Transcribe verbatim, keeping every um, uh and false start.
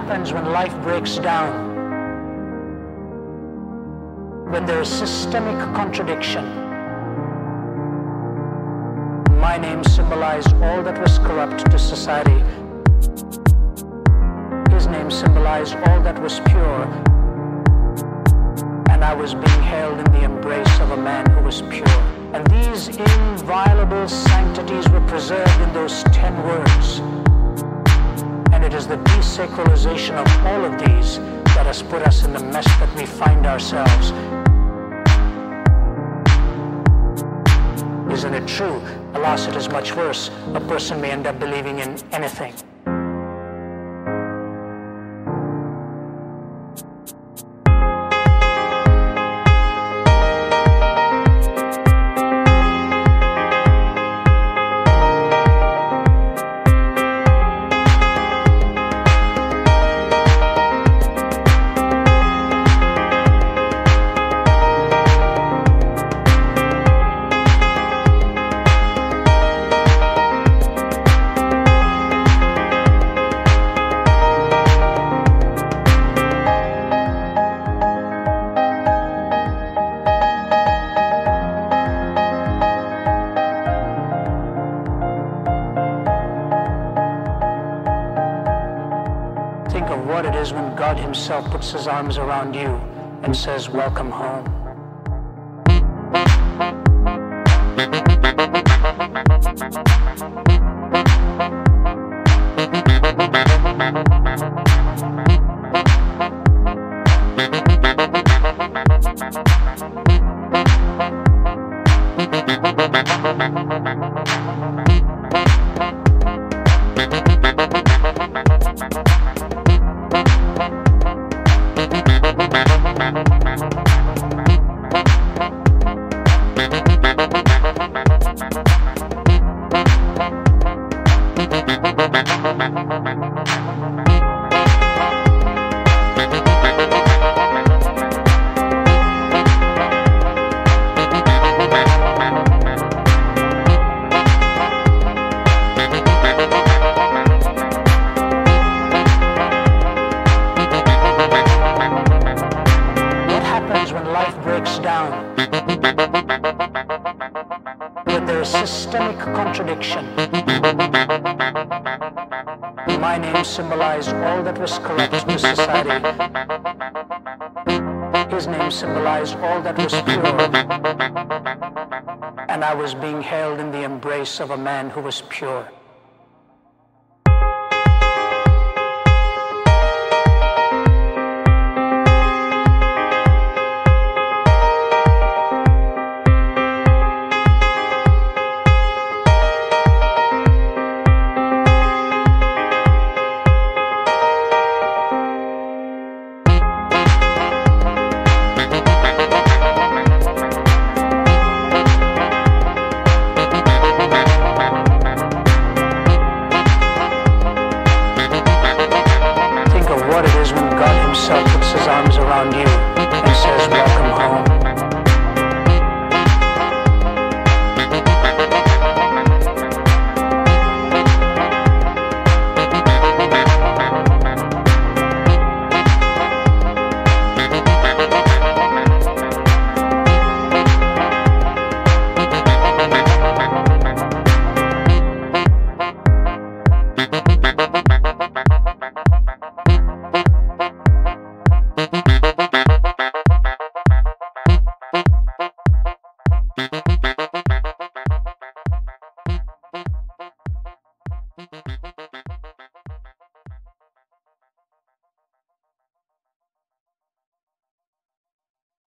happens when life breaks down, when there is systemic contradiction. My name symbolized all that was corrupt to society. His name symbolized all that was pure. And I was being held in the embrace of a man who was pure. And these inviolable sanctities were preserved in those ten words. And it is the desacralization of all of these that has put us in the mess that we find ourselves. Isn't it true? Alas, it is much worse. A person may end up believing in anything. Think of what it is when God Himself puts His arms around you and says, "Welcome home." When life breaks down, when there is systemic contradiction. My name symbolized all that was corrupt to society. His name symbolized all that was pure. And I was being held in the embrace of a man who was pure.